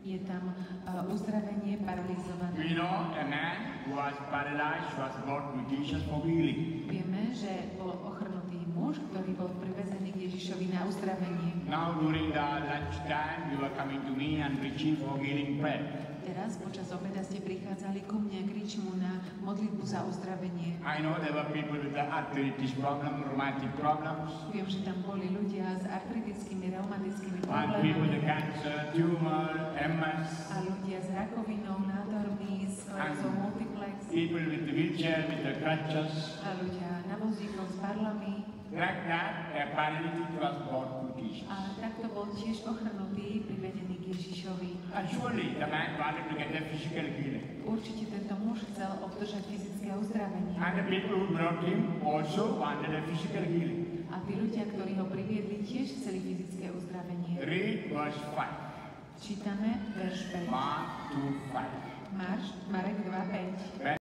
Je tam uzdravenie paralizovaného. We know a man who was paralyzed was brought to Jesus for healing. Vieme, že bol ochrnutý muž, ktorý bol privezený k Ježišovi na uzdravenie. Now during the lunch time, you were coming to me and reaching for healing prayer. Teraz počas obeda ste prichádzali ku mne k Ričmu na modlitbu za uzdravenie. I know there were people with the arthritis problem, rheumatic problems. Viem, že tam boli ľudia s artritickými, reumatickými And people with problémami. cancer, tumor, MS. A ľudia s rakovinou, nádormi, sklerózou multiplex. People with the wheelchair, with the crutches. A ľudia na vozíkoch s barlami. Like that, a paralytic was brought to Jesus. A takto bol tiež ochrnutý, privedený k Ježišovi. And surely the man wanted to get a physical healing. Určite tento muž chcel obdržať fyzické uzdravenie. And the people who brought him also wanted a physical healing. A tí ľudia, ktorí ho priviedli, tiež chceli fyzické uzdravenie. Read verse 5. Čítame verš 5. Mark 2:5. Marek 2:5.